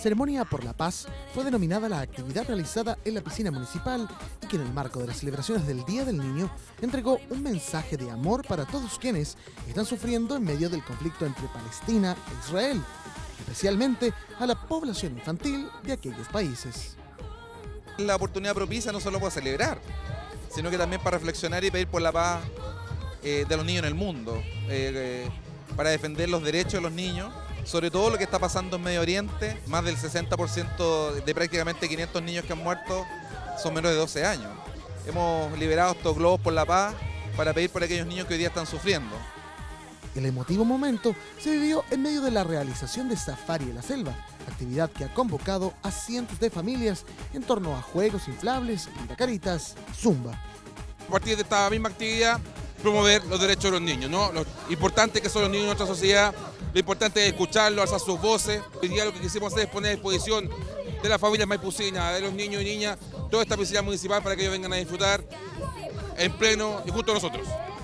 Ceremonia por la Paz fue denominada la actividad realizada en la piscina municipal y que en el marco de las celebraciones del Día del Niño entregó un mensaje de amor para todos quienes están sufriendo en medio del conflicto entre Palestina e Israel, especialmente a la población infantil de aquellos países. La oportunidad propicia no solo para celebrar, sino que también para reflexionar y pedir por la paz de los niños en el mundo, para defender los derechos de los niños, sobre todo lo que está pasando en Medio Oriente. Más del 60% de prácticamente 500 niños que han muerto son menores de 12 años. Hemos liberado estos globos por la paz para pedir por aquellos niños que hoy día están sufriendo. El emotivo momento se vivió en medio de la realización de Safari en la Selva, actividad que ha convocado a cientos de familias en torno a juegos inflables, pintacaritas, zumba. A partir de esta misma actividad, promover los derechos de los niños, ¿no? Lo importante que son los niños en nuestra sociedad, lo importante es escucharlos, alzar sus voces. Hoy día lo que quisimos hacer es poner a disposición de las familias maipucinas, de los niños y niñas, toda esta piscina municipal para que ellos vengan a disfrutar en pleno y junto a nosotros.